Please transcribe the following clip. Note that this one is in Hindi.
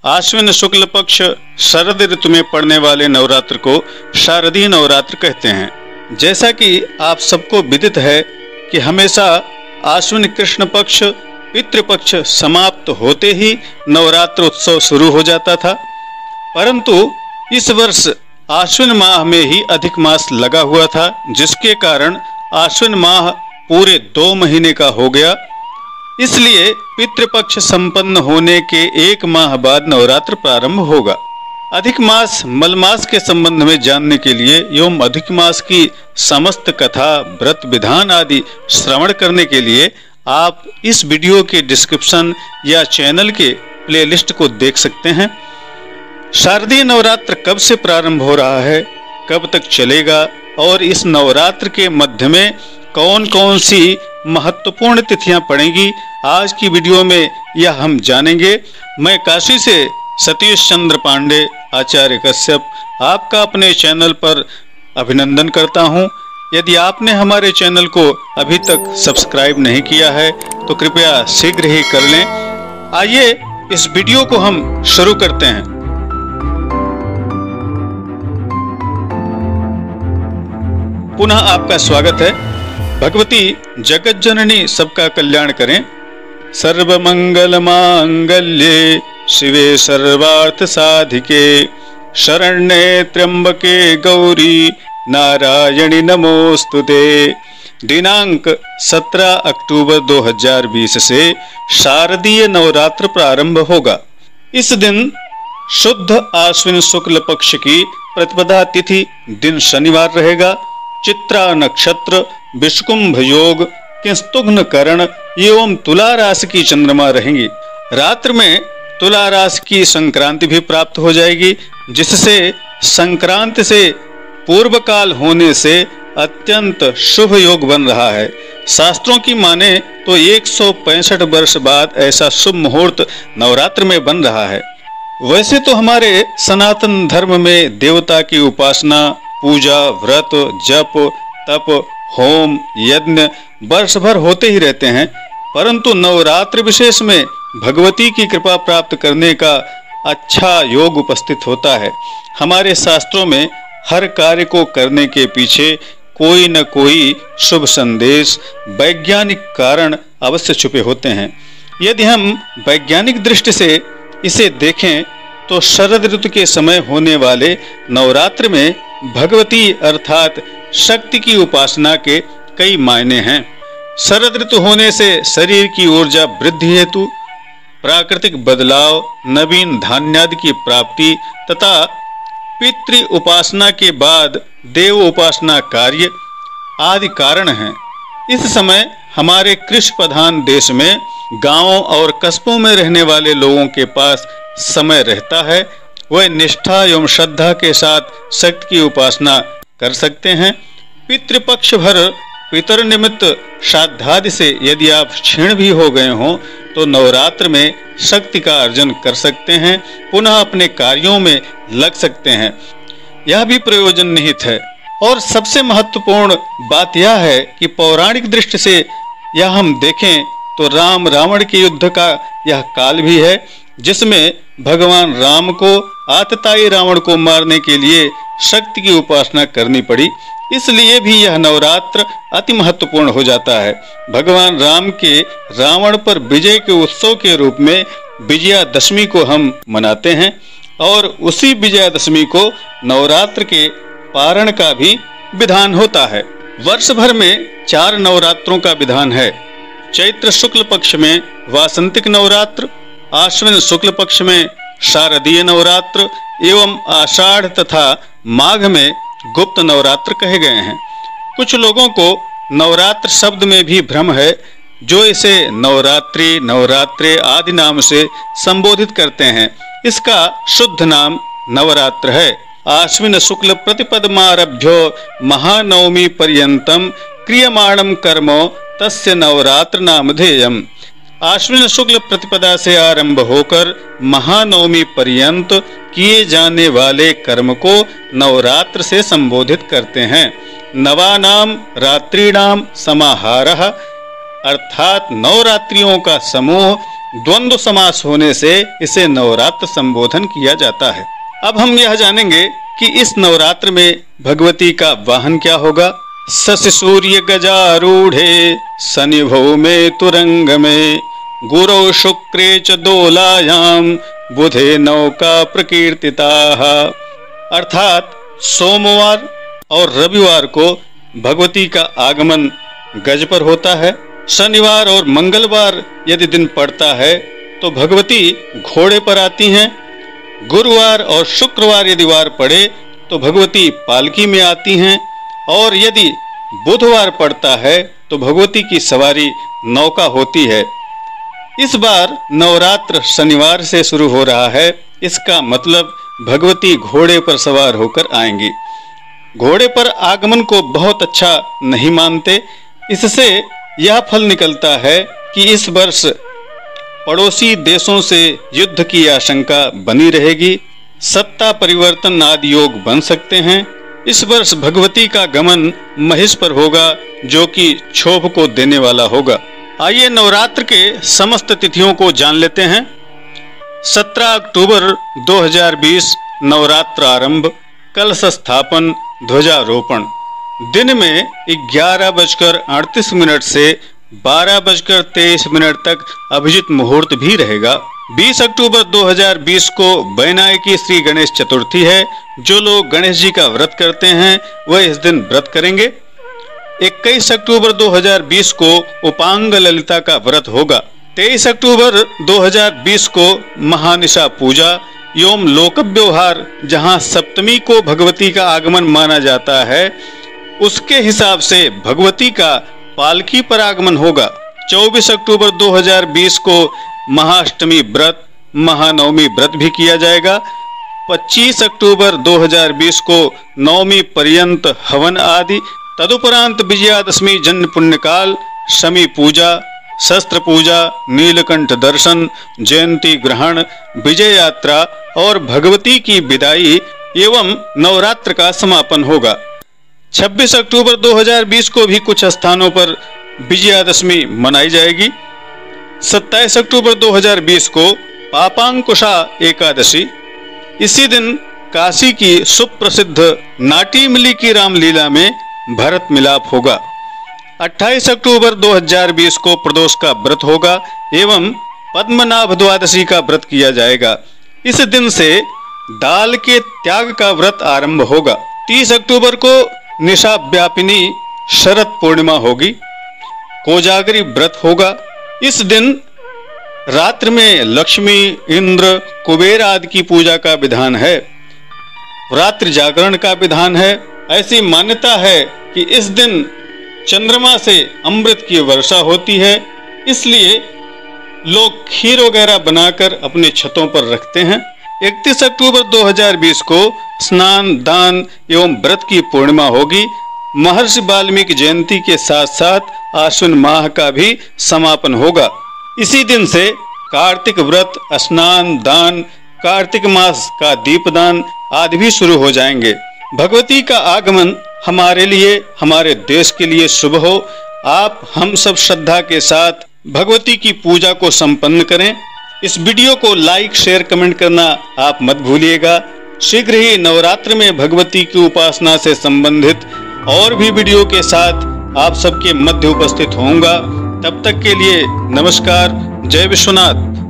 आश्विन शुक्ल पक्ष शरद ऋतु में पड़ने वाले नवरात्र को शारदीय नवरात्र कहते हैं। जैसा कि आप सबको विदित है कि हमेशा आश्विन कृष्ण पक्ष पितृपक्ष समाप्त होते ही नवरात्र उत्सव शुरू हो जाता था, परंतु इस वर्ष आश्विन माह में ही अधिक मास लगा हुआ था, जिसके कारण आश्विन माह पूरे 2 महीने का हो गया। इसलिए पितृपक्ष संपन्न होने के 1 माह बाद नवरात्र प्रारंभ होगा। अधिक मास मलमास के संबंध में जानने के लिए एवं अधिक मास की समस्त कथा व्रत विधान आदि श्रवण करने के लिए आप इस वीडियो के डिस्क्रिप्शन या चैनल के प्लेलिस्ट को देख सकते हैं। शारदीय नवरात्र कब से प्रारंभ हो रहा है, कब तक चलेगा और इस नवरात्र के मध्य में कौन कौन सी महत्वपूर्ण तिथियां पड़ेंगी, आज की वीडियो में यह हम जानेंगे। मैं काशी से सतीश चंद्र पांडे आचार्य कश्यप आपका अपने चैनल पर अभिनंदन करता हूं। यदि आपने हमारे चैनल को अभी तक सब्सक्राइब नहीं किया है तो कृपया शीघ्र ही कर लें। आइए इस वीडियो को हम शुरू करते हैं। पुनः आपका स्वागत है। भगवती जगत जननी सबका कल्याण करें। सर्वमंगल मांगल्ये शिवे सर्वार्थ साधिके शरण्ये त्र्यंबके गौरी नारायणी नमोस्तुते। दिनांक 17 अक्टूबर 2020 से शारदीय नवरात्र प्रारंभ होगा। इस दिन शुद्ध आश्विन शुक्ल पक्ष की प्रतिपदा तिथि दिन शनिवार रहेगा। चित्रा नक्षत्र, विषुकुंभ योग, किंस्तुघ्न करण एवं तुला राशि की चंद्रमा रहेंगी। रात्र में तुला राशि की संक्रांति भी प्राप्त हो जाएगी, जिससे संक्रांति से पूर्व काल होने से अत्यंत शुभ योग बन रहा है। शास्त्रों की माने तो 165 वर्ष बाद ऐसा शुभ मुहूर्त नवरात्र में बन रहा है। वैसे तो हमारे सनातन धर्म में देवता की उपासना, पूजा, व्रत, जप, तप, होम, यज्ञ वर्ष भर होते ही रहते हैं, परंतु नवरात्र विशेष में भगवती की कृपा प्राप्त करने का अच्छा योग उपस्थित होता है। हमारे शास्त्रों में हर कार्य को करने के पीछे कोई न कोई शुभ संदेश, वैज्ञानिक कारण अवश्य छुपे होते हैं। यदि हम वैज्ञानिक दृष्टि से इसे देखें तो शरद ऋतु के समय होने वाले नवरात्र में भगवती अर्थात शक्ति की उपासना के कई मायने हैं। शरद ऋतु होने से शरीर की ऊर्जा वृद्धि हेतु प्राकृतिक बदलाव, नवीन धान्यादि की प्राप्ति तथा पितृ उपासना के बाद देव उपासना कार्य आदि कारण हैं। इस समय हमारे कृषि प्रधान देश में गांवों और कस्बों में रहने वाले लोगों के पास समय रहता है। वह निष्ठा एवं श्रद्धा के साथ शक्ति की उपासना कर सकते हैं। पितृपक्ष भर पितर निमित्त श्राद्धादि से यदि आप क्षीण भी हो गए हों तो नवरात्र में शक्ति का अर्जन कर सकते हैं, पुनः अपने कार्यों में लग सकते हैं। यह भी प्रयोजन निहित है। और सबसे महत्वपूर्ण बात यह है कि पौराणिक दृष्टि से यह हम देखें तो राम रावण के युद्ध का यह काल भी है, जिसमें भगवान राम को आतताई रावण को मारने के लिए शक्ति की उपासना करनी पड़ी। इसलिए भी यह नवरात्र अति महत्वपूर्ण हो जाता है। भगवान राम के रावण पर विजय के उत्सव के रूप में विजयादशमी को हम मनाते हैं और उसी विजयादशमी को नवरात्र के पारण का भी विधान होता है। वर्ष भर में 4 नवरात्रों का विधान है। चैत्र शुक्ल पक्ष में वासंतिक नवरात्र, आश्विन शुक्ल पक्ष में शारदीय नवरात्र एवं आषाढ़ तथा माघ में गुप्त नवरात्र कहे गए हैं। कुछ लोगों को नवरात्र शब्द में भी भ्रम है, जो इसे नवरात्रि, नवरात्रे आदि नाम से संबोधित करते हैं। इसका शुद्ध नाम नवरात्र है। आश्विन शुक्ल प्रतिपदमारभ्यो महानवमी पर्यंतम क्रियमाणम कर्म तस्य नवरात्र नामधेयम्। आश्विन शुक्ल प्रतिपदा से आरंभ होकर महानवमी पर्यंत किए जाने वाले कर्म को नवरात्र से संबोधित करते हैं। नवानाम रात्रिणाम समाहारः अर्थात नवरात्रियों का समूह द्वंद्व समास होने से इसे नवरात्र संबोधन किया जाता है। अब हम यह जानेंगे कि इस नवरात्र में भगवती का वाहन क्या होगा। शशि सूर्य गजारूढ़े शनिभौ में तुरंग में गुरौ शुक्रे च दोलायाम बुधे नौका प्रकीर्तिताः। अर्थात सोमवार और रविवार को भगवती का आगमन गज पर होता है। शनिवार और मंगलवार यदि दिन पड़ता है तो भगवती घोड़े पर आती हैं। गुरुवार और शुक्रवार यदि वार पड़े तो भगवती पालकी में आती हैं। और यदि बुधवार पड़ता है तो भगवती की सवारी नौका होती है। इस बार नवरात्र शनिवार से शुरू हो रहा है। इसका मतलब भगवती घोड़े पर सवार होकर आएंगी। घोड़े पर आगमन को बहुत अच्छा नहीं मानते। इससे यह फल निकलता है कि इस वर्ष पड़ोसी देशों से युद्ध की आशंका बनी रहेगी। सत्ता परिवर्तन आदि योग बन सकते हैं। इस वर्ष भगवती का गमन महिष पर होगा, जो कि क्षोभ को देने वाला होगा। आइए नवरात्र के समस्त तिथियों को जान लेते हैं। 17 अक्टूबर 2020 नवरात्र आरंभ, कलश स्थापन, ध्वजारोपण। दिन में 11:38 से 12:23 तक अभिजित मुहूर्त भी रहेगा। 20 अक्टूबर 2020 को वैनायकी श्री गणेश चतुर्थी है। जो लोग गणेश जी का व्रत करते हैं वह इस दिन व्रत करेंगे। 21 अक्टूबर 2020 को उपांग ललिता का व्रत होगा। 23 अक्टूबर 2020 को महानिशा पूजा एवं लोक व्यवहार, जहाँ सप्तमी को भगवती का आगमन माना जाता है, उसके हिसाब से भगवती का पालकी पर आगमन होगा। 24 अक्टूबर 2020 को महाअष्टमी व्रत, महानवमी व्रत भी किया जाएगा। 25 अक्टूबर 2020 को नवमी पर्यंत हवन आदि। तदुपरांत विजयादशमी जन्म पुण्यकाल, शमी पूजा, शस्त्र पूजा, नीलकंठ दर्शन, जयंती ग्रहण, विजय यात्रा और भगवती की विदाई एवं नवरात्र का समापन होगा। 26 अक्टूबर 2020 को भी कुछ स्थानों पर विजयादशमी मनाई जाएगी। 27 अक्टूबर 2020 को पापांकुशा एकादशी। इसी दिन काशी की सुप्रसिद्ध नाटीमली की रामलीला में भरत मिलाप होगा। 28 अक्टूबर 2020 को प्रदोष का व्रत होगा एवं पद्मनाभ द्वादशी का व्रत किया जाएगा। इस दिन से दाल के त्याग का व्रत आरंभ होगा। 30 अक्टूबर को निशा व्यापिनी शरद पूर्णिमा होगी। कोजागरी व्रत होगा। इस दिन रात्रि में लक्ष्मी, इंद्र, कुबेर आदि की पूजा का विधान है। रात्रि जागरण का विधान है। ऐसी मान्यता है कि इस दिन चंद्रमा से अमृत की वर्षा होती है, इसलिए लोग खीर वगैरह बनाकर अपने छतों पर रखते हैं। 31 अक्टूबर 2020 को स्नान, दान एवं व्रत की पूर्णिमा होगी। महर्षि वाल्मीकि जयंती के साथ साथ आश्विन माह का भी समापन होगा। इसी दिन से कार्तिक व्रत, स्नान, दान, कार्तिक मास का दीपदान आदि भी शुरू हो जाएंगे। भगवती का आगमन हमारे लिए, हमारे देश के लिए शुभ हो। आप हम सब श्रद्धा के साथ भगवती की पूजा को संपन्न करें। इस वीडियो को लाइक, शेयर, कमेंट करना आप मत भूलिएगा। शीघ्र ही नवरात्र में भगवती की उपासना से संबंधित और भी वीडियो के साथ आप सबके मध्य उपस्थित होऊंगा। तब तक के लिए नमस्कार। जय विश्वनाथ।